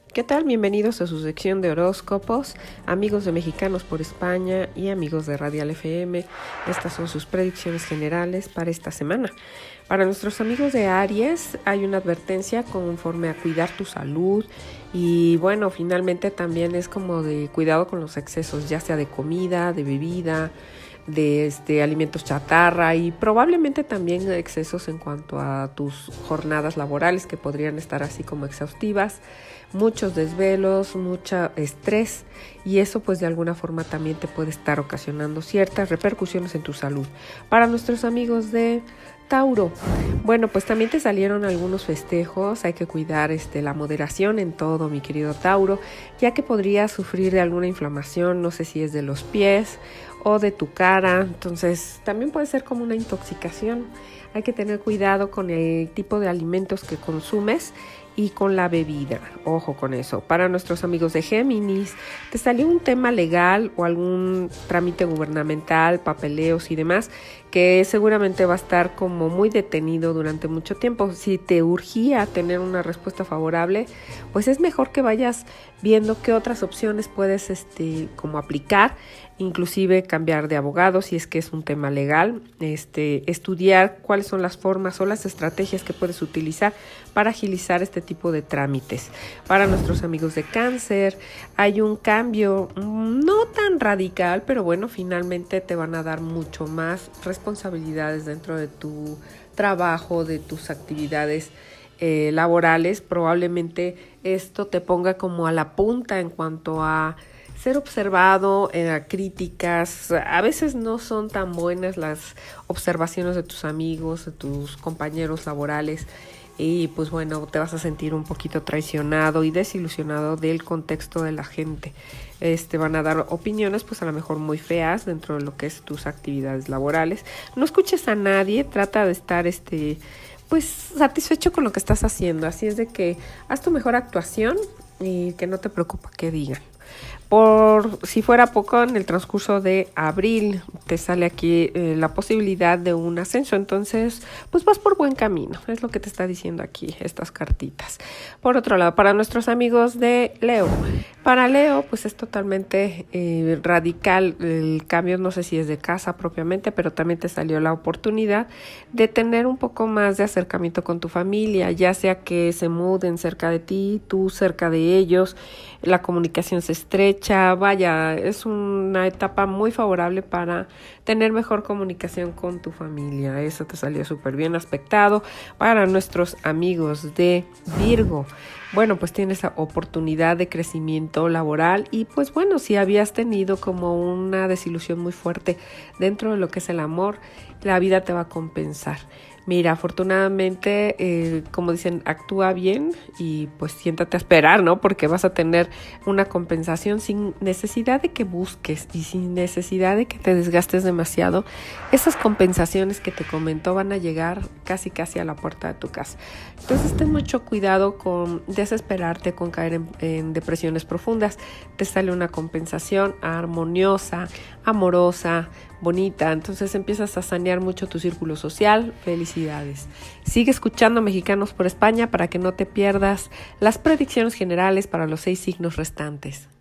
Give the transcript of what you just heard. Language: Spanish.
¿Qué tal? Bienvenidos a su sección de horóscopos, amigos de Mexicanos por España y amigos de Radial FM. Estas son sus predicciones generales para esta semana. Para nuestros amigos de Aries hay una advertencia conforme a cuidar tu salud y bueno, finalmente también es como de cuidado con los excesos, ya sea de comida, de bebida, de alimentos chatarra y probablemente también excesos en cuanto a tus jornadas laborales que podrían estar así como exhaustivas, muchos desvelos, mucho estrés y eso pues de alguna forma también te puede estar ocasionando ciertas repercusiones en tu salud. Para nuestros amigos de Tauro, bueno, pues también te salieron algunos festejos, hay que cuidar la moderación en todo, mi querido Tauro, ya que podrías sufrir de alguna inflamación, no sé si es de los pies o de tu cara, entonces también puede ser como una intoxicación. Hay que tener cuidado con el tipo de alimentos que consumes y con la bebida, ojo con eso. Para nuestros amigos de Géminis, te salió un tema legal o algún trámite gubernamental, papeleos y demás, que seguramente va a estar como muy detenido durante mucho tiempo. Si te urgía tener una respuesta favorable, pues es mejor que vayas viendo qué otras opciones puedes como aplicar, inclusive cambiar de abogado si es que es un tema legal, estudiar cuáles son las formas o las estrategias que puedes utilizar para agilizar este tipo de trámites. Para nuestros amigos de Cáncer, hay un cambio no tan radical, pero bueno, finalmente te van a dar mucho más responsabilidades dentro de tu trabajo, de tus actividades laborales. Probablemente esto te ponga como a la punta en cuanto a ser observado, críticas. A veces no son tan buenas las observaciones de tus amigos, de tus compañeros laborales y pues bueno, te vas a sentir un poquito traicionado y desilusionado del contexto de la gente. Van a dar opiniones pues a lo mejor muy feas dentro de lo que es tus actividades laborales. No escuches a nadie, trata de estar pues satisfecho con lo que estás haciendo. Así es de que haz tu mejor actuación y que no te preocupa qué digan. Por si fuera poco, en el transcurso de abril te sale aquí la posibilidad de un ascenso, entonces pues vas por buen camino, es lo que te está diciendo aquí estas cartitas. Por otro lado, para nuestros amigos de Leo, para Leo pues es totalmente radical el cambio, no sé si es de casa propiamente, pero también te salió la oportunidad de tener un poco más de acercamiento con tu familia, ya sea que se muden cerca de ti, tú cerca de ellos, la comunicación se estrecha, vaya, es una etapa muy favorable para tener mejor comunicación con tu familia. Eso te salió súper bien aspectado. Para nuestros amigos de Virgo, bueno, pues tienes la oportunidad de crecimiento laboral y pues bueno, si habías tenido como una desilusión muy fuerte dentro de lo que es el amor, la vida te va a compensar. Mira, afortunadamente, como dicen, actúa bien y pues siéntate a esperar, ¿no? Porque vas a tener una compensación sin necesidad de que busques y sin necesidad de que te desgastes demasiado. Esas compensaciones que te comentó van a llegar casi a la puerta de tu casa. Entonces, ten mucho cuidado con desesperarte, con caer en depresiones profundas. Te sale una compensación armoniosa, amorosa, bonita, entonces empiezas a sanear mucho tu círculo social. Felicidades. Sigue escuchando Mexicanos por España para que no te pierdas las predicciones generales para los 6 signos restantes.